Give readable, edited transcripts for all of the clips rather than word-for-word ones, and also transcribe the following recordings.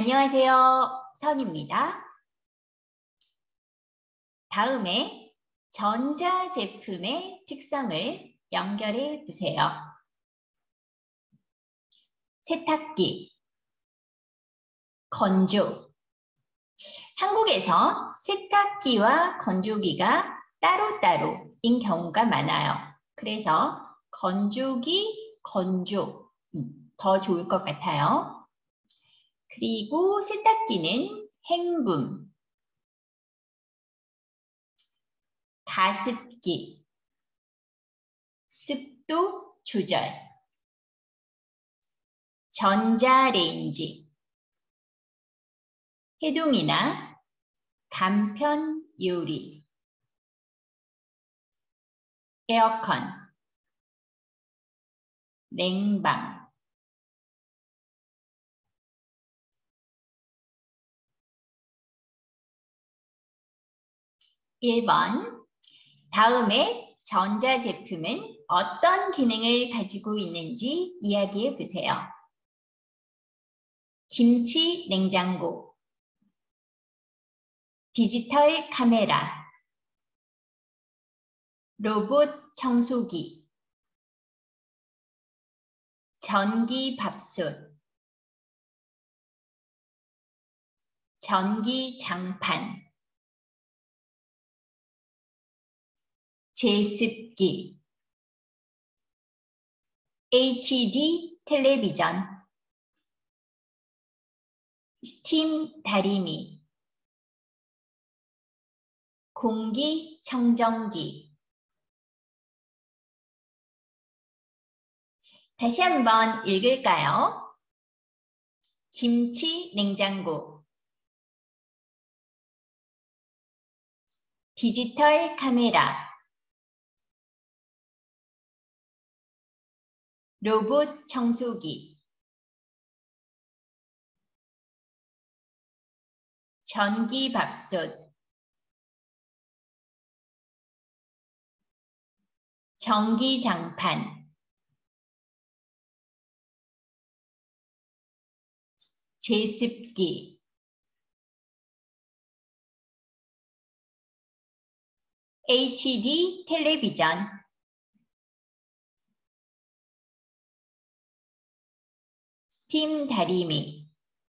안녕하세요. 선입니다. 다음에 전자제품의 특성을 연결해 보세요. 세탁기, 건조. 한국에서 세탁기와 건조기가 따로따로인 경우가 많아요. 그래서 건조기, 건조 더 좋을 것 같아요. 그리고 세탁기는 행분, 가습기, 습도 조절, 전자레인지, 해동이나 간편 요리, 에어컨, 냉방. (1번) 다음에 전자제품은 어떤 기능을 가지고 있는지 이야기해 보세요. 김치 냉장고, 디지털 카메라, 로봇 청소기, 전기밥솥, 전기장판, 제습기, HD 텔레비전, 스팀 다리미, 공기청정기. 다시 한번 읽을까요? 김치 냉장고, 디지털 카메라, 로봇 청소기, 전기밥솥, 전기장판, 제습기, HD 텔레비전, 스팀 다리미,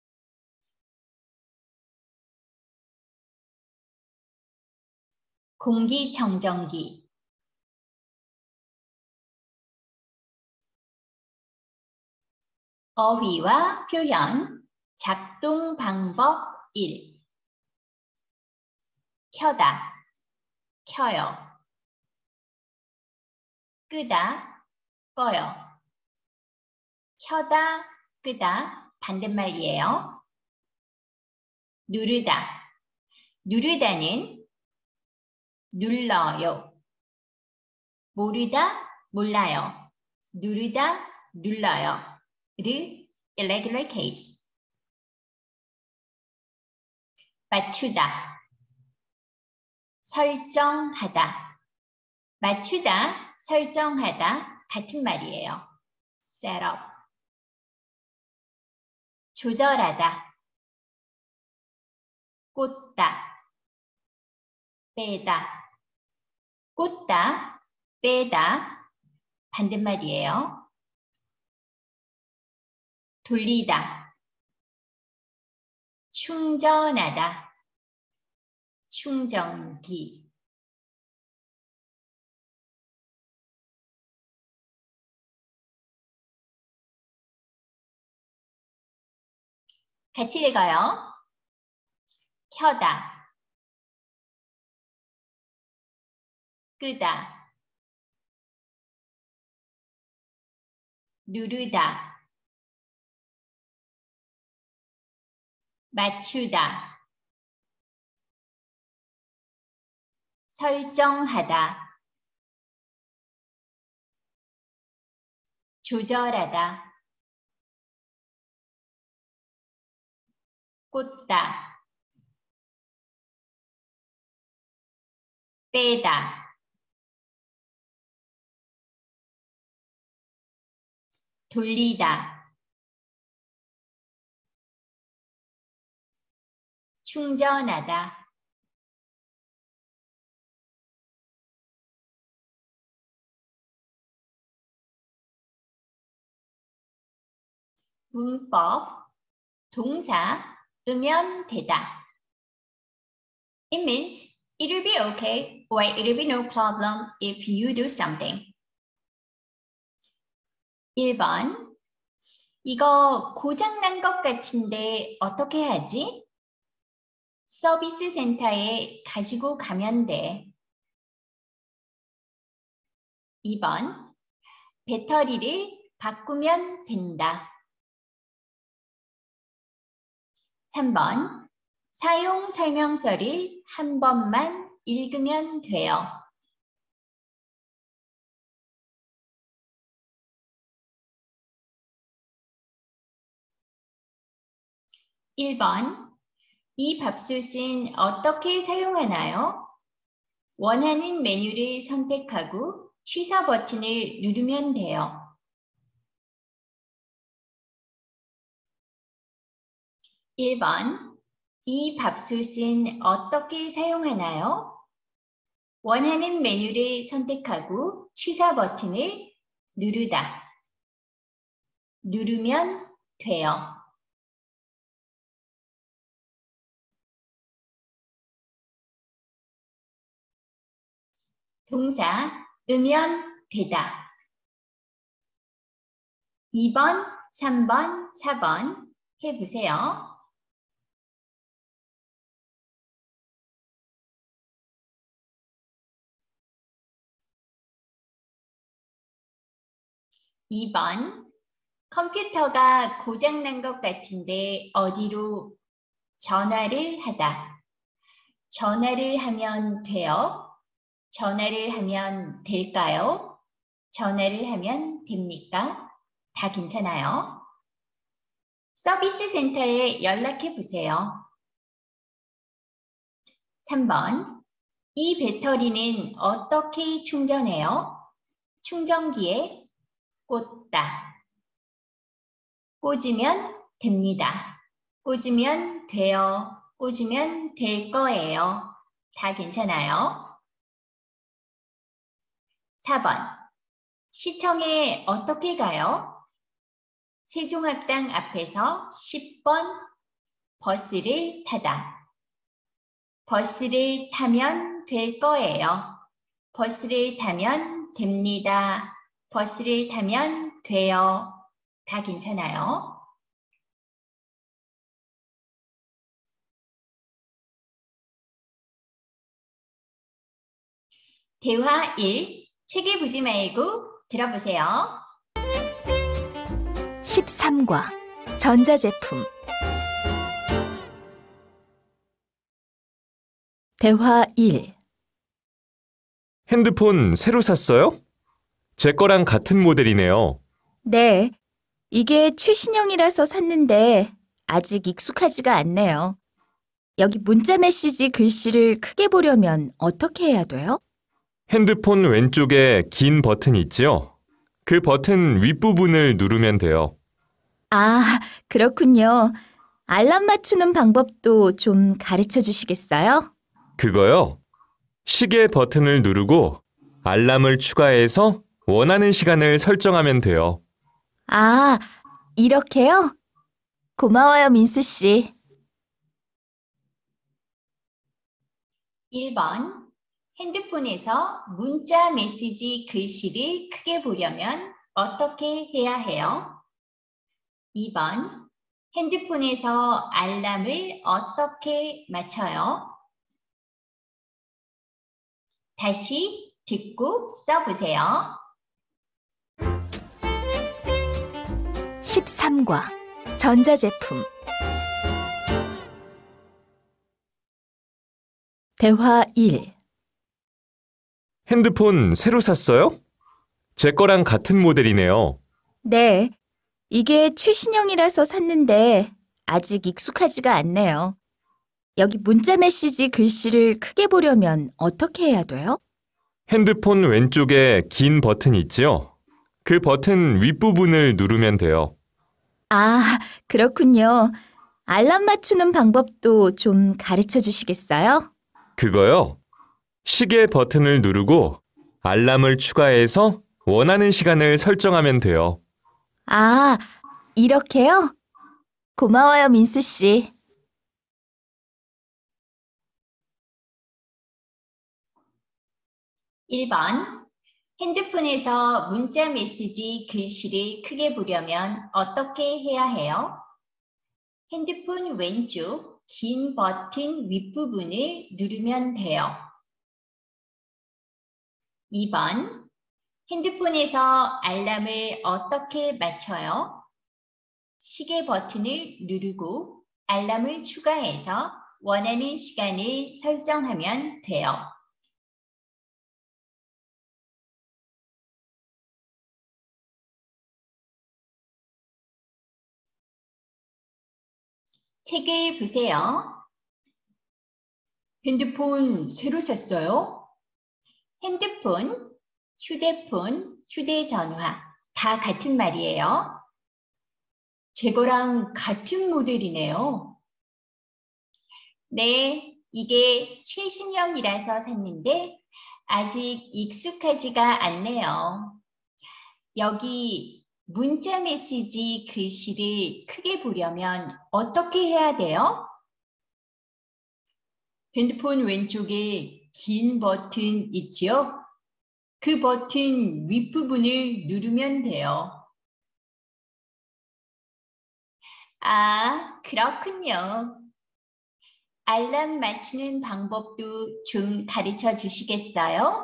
공기청정기. 어휘와 표현, 작동 방법 1. 켜다, 켜요. 끄다, 꺼요. 켜다, 끄다, 반대말이에요. 누르다, 누르다는 눌러요. 모르다, 몰라요. 누르다, 눌러요. 를 irregular case. 맞추다, 설정하다. 맞추다, 설정하다 같은 말이에요. set up. 조절하다, 꽂다, 빼다. 꽂다, 빼다 반대말이에요. 돌리다, 충전하다, 충전기. 같이 읽어요. 켜다, 끄다, 누르다, 맞추다, 설정하다, 조절하다, 꽂다, 빼다, 돌리다, 충전하다. 문법, 동사, 으면 되다. It means it will be okay or it will be no problem if you do something. 1번, 이거 고장난 것 같은데 어떻게 하지? 서비스 센터에 가지고 가면 돼. 2번, 배터리를 바꾸면 된다. 3번, 사용 설명서를 한 번만 읽으면 돼요. 1번, 이 밥솥은 어떻게 사용하나요? 원하는 메뉴를 선택하고 취사 버튼을 누르면 돼요. 1번, 이 밥솥은 어떻게 사용하나요? 원하는 메뉴를 선택하고 취사 버튼을 누르다. 누르면 돼요. 동사, 으면 되다. 2번, 3번, 4번 해보세요. (2번) 컴퓨터가 고장난 것 같은데 어디로 전화를 하다. 전화를 하면 돼요? 전화를 하면 될까요? 전화를 하면 됩니까? 다 괜찮아요. 서비스 센터에 연락해 보세요. 3번. 이 배터리는 어떻게 충전해요? 충전기에 꽂다. 꽂으면 됩니다. 꽂으면 돼요. 꽂으면 될 거예요. 다 괜찮아요. 4번. 시청에 어떻게 가요? 세종학당 앞에서 10번 버스를 타다. 버스를 타면 될 거예요. 버스를 타면 됩니다. 버스를 타면 돼요. 다 괜찮아요. 대화 1. 책을 보지 말고 들어보세요. 13과 전자제품. 대화 1. 핸드폰 새로 샀어요? 제 거랑 같은 모델이네요. 네, 이게 최신형이라서 샀는데 아직 익숙하지가 않네요. 여기 문자 메시지 글씨를 크게 보려면 어떻게 해야 돼요? 핸드폰 왼쪽에 긴 버튼이 있죠? 그 버튼 윗부분을 누르면 돼요. 아, 그렇군요. 알람 맞추는 방법도 좀 가르쳐 주시겠어요? 그거요. 시계 버튼을 누르고 알람을 추가해서 원하는 시간을 설정하면 돼요. 아, 이렇게요? 고마워요, 민수 씨. 1번. 핸드폰에서 문자 메시지 글씨를 크게 보려면 어떻게 해야 해요? 2번. 핸드폰에서 알람을 어떻게 맞춰요? 다시 듣고 써보세요. 13과 전자제품. 대화 1. 핸드폰 새로 샀어요? 제 거랑 같은 모델이네요. 네, 이게 최신형이라서 샀는데 아직 익숙하지가 않네요. 여기 문자 메시지 글씨를 크게 보려면 어떻게 해야 돼요? 핸드폰 왼쪽에 긴 버튼이 있죠? 그 버튼 윗부분을 누르면 돼요. 아, 그렇군요. 알람 맞추는 방법도 좀 가르쳐 주시겠어요? 그거요. 시계 버튼을 누르고 알람을 추가해서 원하는 시간을 설정하면 돼요. 아, 이렇게요? 고마워요, 민수 씨. 1번. 핸드폰에서 문자 메시지 글씨를 크게 보려면 어떻게 해야 해요? 핸드폰 왼쪽 긴 버튼 윗부분을 누르면 돼요. 2번. 핸드폰에서 알람을 어떻게 맞춰요? 시계 버튼을 누르고 알람을 추가해서 원하는 시간을 설정하면 돼요. 책을 보세요. 핸드폰 새로 샀어요? 핸드폰, 휴대폰, 휴대전화 다 같은 말이에요. 제 거랑 같은 모델이네요. 네, 이게 최신형이라서 샀는데 아직 익숙하지가 않네요. 여기 문자 메시지 글씨를 크게 보려면 어떻게 해야 돼요? 핸드폰 왼쪽에 긴 버튼 있지요? 그 버튼 윗부분을 누르면 돼요. 아, 그렇군요. 알람 맞추는 방법도 좀 가르쳐 주시겠어요?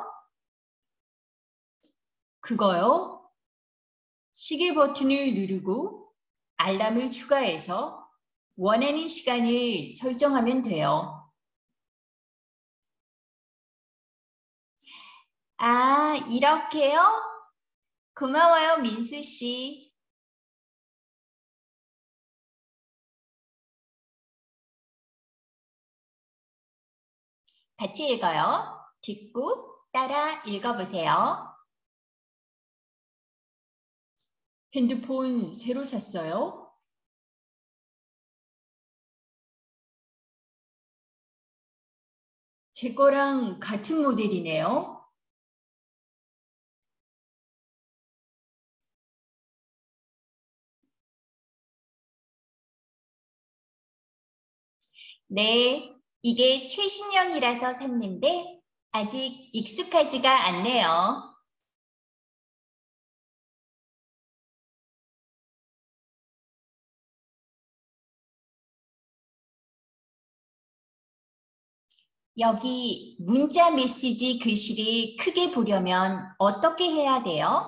그거요? 시계 버튼을 누르고 알람을 추가해서 원하는 시간을 설정하면 돼요. 아, 이렇게요? 고마워요, 민수 씨. 같이 읽어요. 듣고 따라 읽어보세요. 핸드폰 새로 샀어요? 제 거랑 같은 모델이네요. 네, 이게 최신형이라서 샀는데 아직 익숙하지가 않네요. 여기 문자 메시지 글씨를 크게 보려면 어떻게 해야 돼요?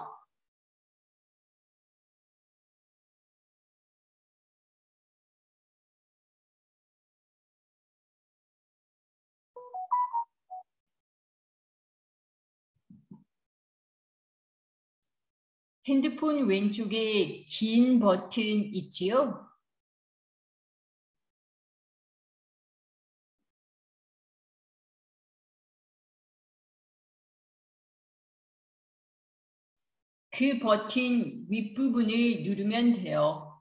핸드폰 왼쪽에 긴 버튼 있지요? 그 버튼 윗부분을 누르면 돼요.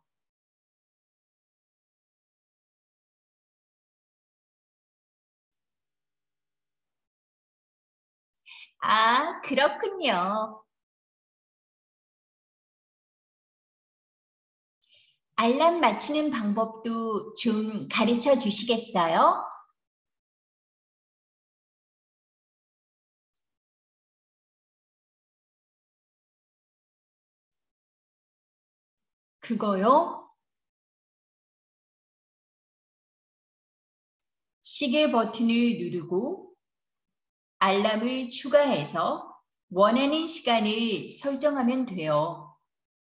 아, 그렇군요. 알람 맞추는 방법도 좀 가르쳐 주시겠어요? 그거요? 시계 버튼을 누르고 알람을 추가해서 원하는 시간을 설정하면 돼요.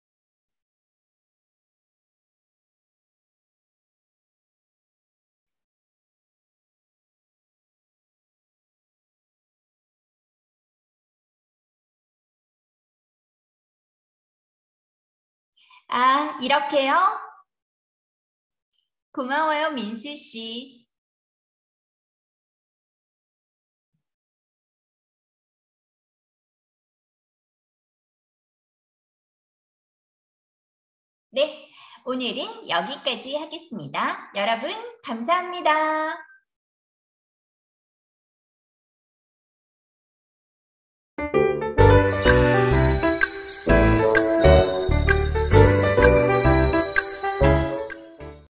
아, 이렇게요? 고마워요, 민수 씨. 네, 오늘은 여기까지 하겠습니다. 여러분, 감사합니다.